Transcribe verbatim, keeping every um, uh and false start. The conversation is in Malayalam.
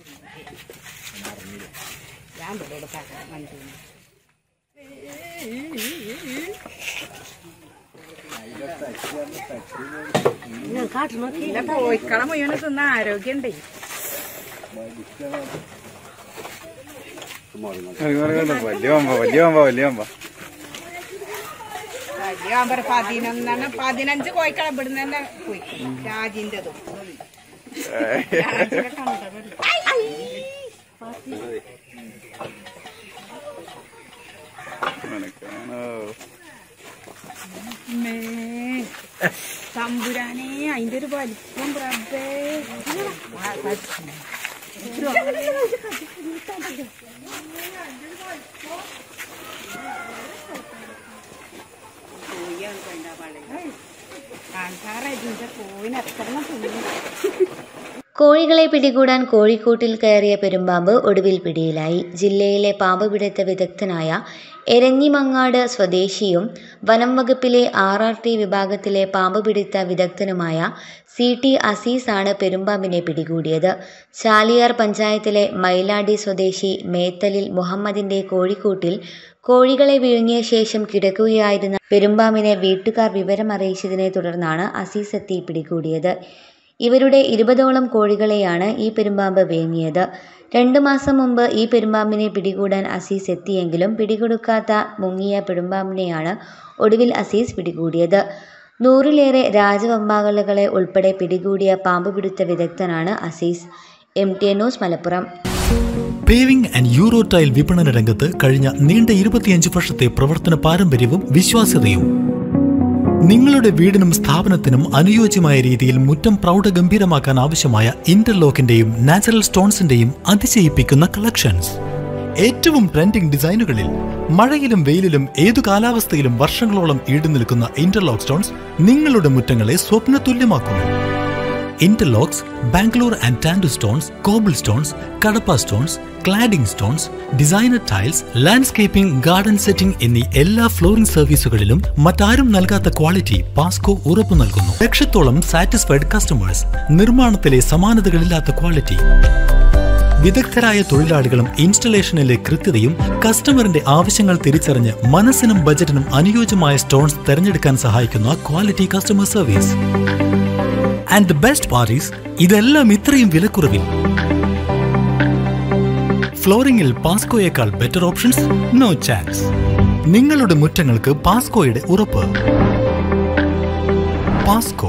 കോഴിക്കള മുഴുവൻ തിന്ന ആരോഗ്യണ്ടേ. പതിനൊന്നെണ്ണം പതിനഞ്ച് കോഴിക്കള ഇവിടുന്ന് തന്നെ പോയി. രാജിന്റെതും തമ്പുരാനെ അതിന്റെ ഒരു വലിപ്പം റബ്ബേ. കോഴികളെ പിടികൂടാൻ കോഴിക്കൂട്ടിൽ കയറിയ പെരുമ്പാമ്പ് ഒടുവിൽ പിടിയിലായി. ജില്ലയിലെ പാമ്പുപിടുത്ത വിദഗ്ധനായ എരഞ്ഞിമങ്ങാട് സ്വദേശിയും വനം വകുപ്പിലെ ആർ ആർ ടി വിഭാഗത്തിലെ പാമ്പുപിടുത്ത വിദഗ്ധനുമായ സി ടി അസീസാണ് പെരുമ്പാമ്പിനെ പിടികൂടിയത്. ചാലിയാർ പഞ്ചായത്തിലെ മൈലാടി സ്വദേശി മേത്തലിൽ മുഹമ്മദിന്റെ കോഴിക്കൂട്ടിൽ കോഴികളെ വിഴുങ്ങിയ ശേഷം കിടക്കുകയായിരുന്ന പെരുമ്പാമ്പിനെ വീട്ടുകാർ വിവരമറിയിച്ചതിനെ തുടർന്നാണ് അസീസ് എത്തി പിടികൂടിയത്. ഇവരുടെ ഇരുപതോളം കോഴികളെയാണ് ഈ പെരുമ്പാമ്പ് വിഴുങ്ങിയത്. രണ്ടു മാസം മുമ്പ് ഈ പെരുമ്പാമ്പിനെ പിടികൂടാൻ അസീസ് എത്തിയെങ്കിലും പിടികൊടുക്കാത്ത മുങ്ങിയ പെരുമ്പാമ്പിനെയാണ് ഒടുവിൽ അസീസ് പിടികൂടിയത്. നൂറിലേറെ രാജവെമ്പാലകളെ ഉൾപ്പെടെ പിടികൂടിയ പാമ്പുപിടുത്ത വിദഗ്ധനാണ് Azeez. M T news Malappuram. Paving and euro tile വിപണന രംഗത്ത് കഴിഞ്ഞ നീണ്ട ഇരുപത്തിയഞ്ച് വർഷത്തെ പ്രവർത്തന പാരമ്പര്യവും വിശ്വാസ്യതയും. നിങ്ങളുടെ വീടിനും സ്ഥാപനത്തിനും അനുയോജ്യമായ രീതിയിൽ മുറ്റം പ്രൗഢഗംഭീരമാക്കാൻ ആവശ്യമായ ഇന്റർലോക്കിന്റെയും നാച്ചുറൽ സ്റ്റോൺസിന്റെയും അതിശയിപ്പിക്കുന്ന കളക്ഷൻസ്. ഏറ്റവും ട്രെൻഡിംഗ് ഡിസൈനുകളിൽ മഴയിലും വെയിലിലും ഏതു കാലാവസ്ഥയിലും വർഷങ്ങളോളം ഈടുനിൽക്കുന്ന ഇന്റർലോക്ക് സ്റ്റോൺസ് നിങ്ങളുടെ മുറ്റങ്ങളെ സ്വപ്നതുല്യമാക്കുന്നു. Interlocks, Bangalore and Tandur stones, cobble stones, Kadappa stones, cladding stones, designer tiles, landscaping, garden setting എന്നീ എല്ലാ ഫ്ലോറിംഗ് സർവീസുകളിലും മറ്റാരും നൽകാത്ത ക്വാളിറ്റി പാസ്കോ ഉറപ്പു നൽകുന്നു. ലക്ഷത്തോളം സാറ്റിസ്ഫൈഡ് കസ്റ്റമേഴ്സ്, നിർമ്മാണത്തിലെ സമാനതകളില്ലാത്ത ക്വാളിറ്റി, വിദഗ്ധരായ തൊഴിലാളികളും ഇൻസ്റ്റലേഷനിലെ കൃത്യതയും കസ്റ്റമറിന്റെ ആവശ്യങ്ങൾ തിരിച്ചറിഞ്ഞ് മനസ്സിനും ബജറ്റിനും അനുയോജ്യമായ സ്റ്റോൺസ് തിരഞ്ഞെടുക്കാൻ സഹായിക്കുന്ന quality customer service. And the best parties, ഇതെല്ലാം ഇത്രയും വിലക്കുറവിൽ. ഫ്ലോറിംഗിൽ പാസ്കോയേക്കാൾ ബെറ്റർ ഓപ്ഷൻസ് നോ ചാൻസ്. നിങ്ങളുടെ മുറ്റങ്ങൾക്ക് പാസ്കോയുടെ ഉറപ്പ്. പാസ്കോ.